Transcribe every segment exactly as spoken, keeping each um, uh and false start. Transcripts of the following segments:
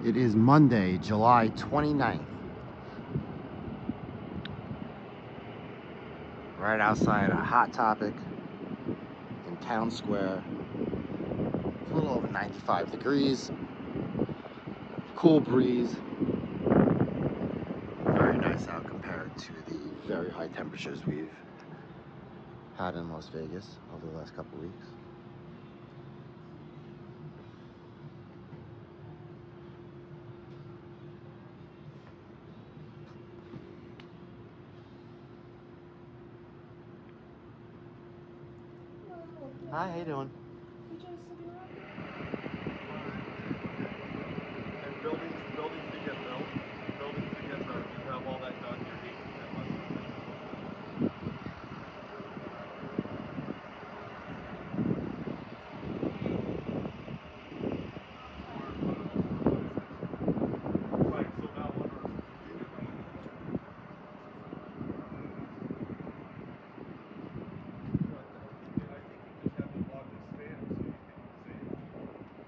It is Monday, July twenty-ninth. Right outside a Hot Topic in Town Square. It's a little over ninety-five degrees. Cool breeze. Very nice out compared to the very high temperatures we've had in Las Vegas over the last couple of weeks. Hi, how you doing? And buildings, buildings to get built, buildings to get built. You have all that done. You're eight to ten months. Right. So now what are I think you just have to block the spam so you can see it.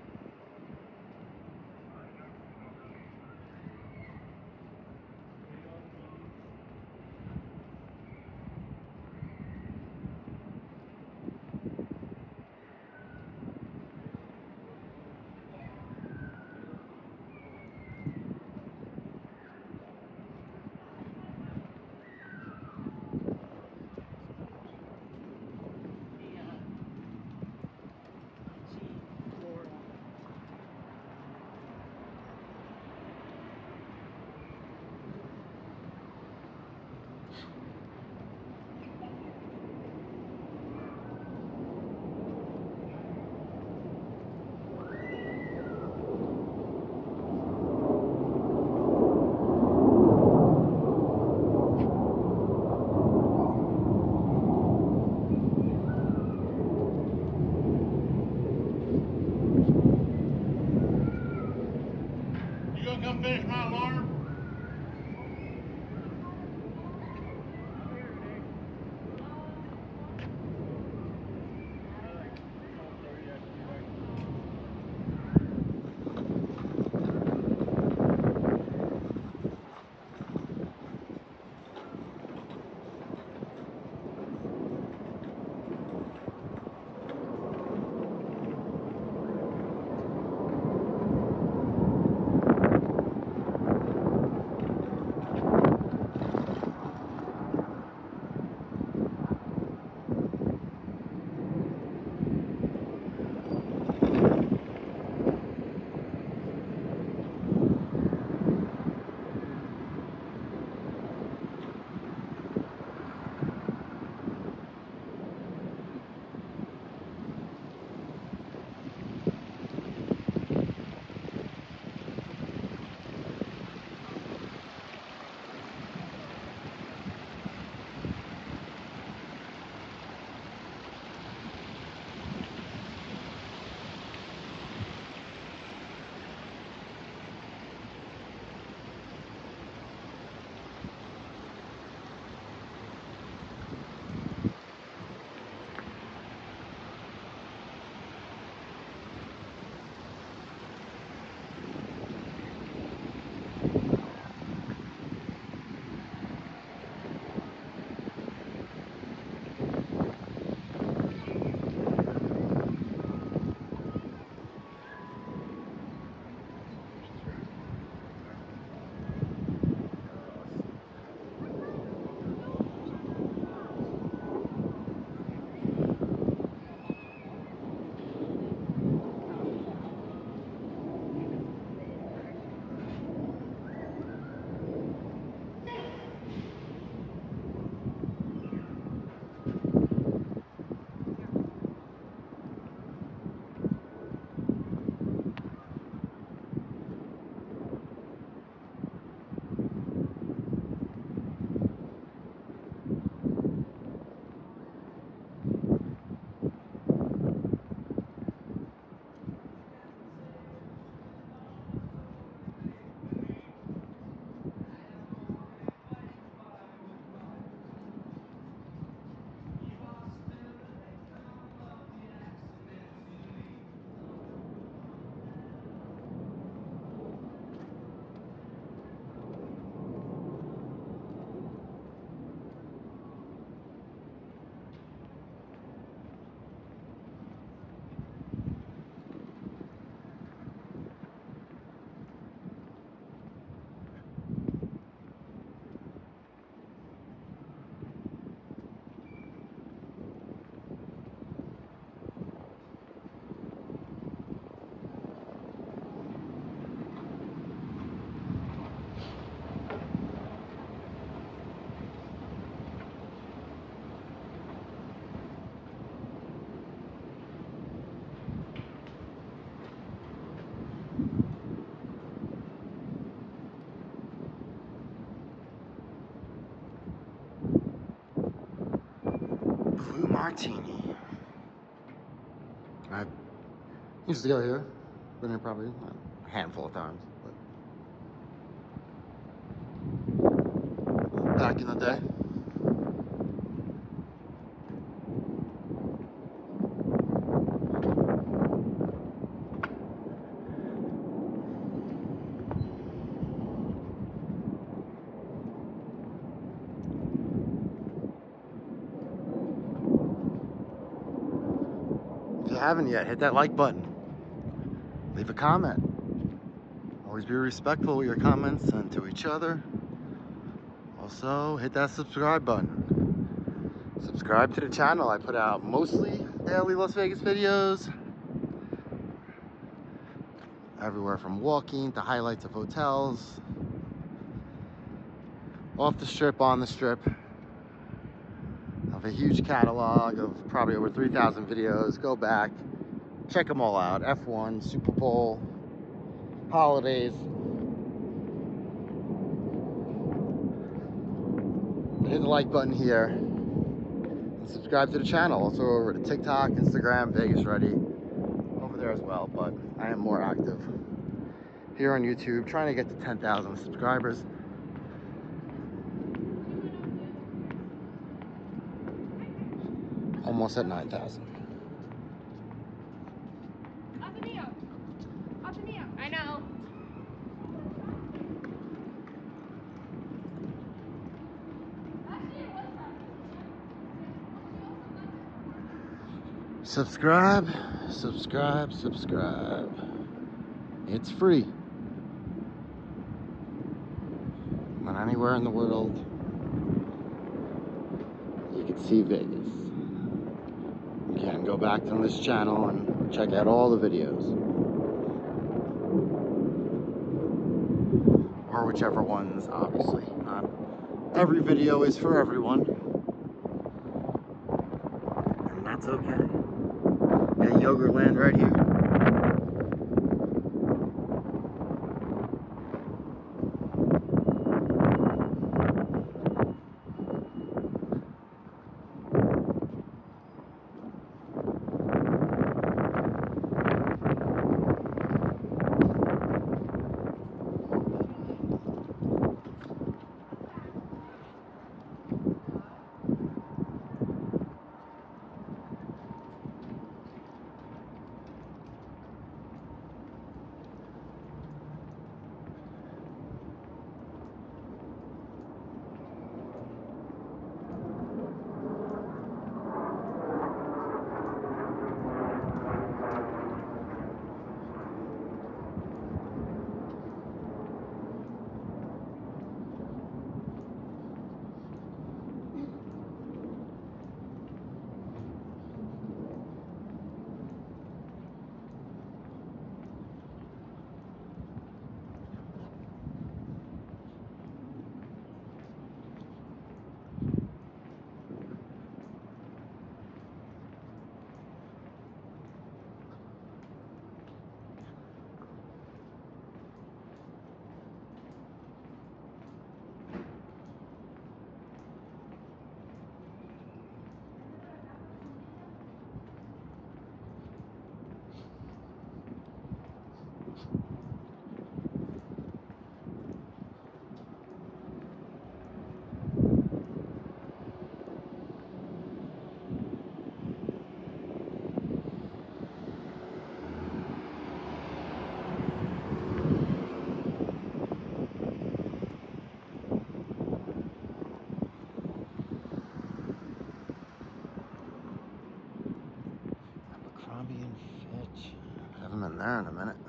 Martini. I used to go here. Been here probably a handful of times. But back in the day. If you haven't yet, hit that like button. Leave a comment. Always be respectful with your comments and to each other. Also, hit that subscribe button. Subscribe to the channel. I put out mostly daily Las Vegas videos. Everywhere from walking to highlights of hotels. Off the strip, on the strip. I have a huge catalog of probably over three thousand videos. Go back, check them all out. F one, Super Bowl, holidays. Hit the like button here. And subscribe to the channel. Also over to TikTok, Instagram, Vegas Ready. Over there as well, but I am more active here on YouTube, trying to get to ten thousand subscribers. Almost at nine thousand. I know. Subscribe, subscribe, subscribe. It's free. Not anywhere in the world you can see Vegas. You can go back to this channel and check out all the videos. Or whichever ones, obviously. Not every video is for everyone. And that's okay. Got Yogurtland right here. Abercrombie and Fitch. Haven't been there in a minute.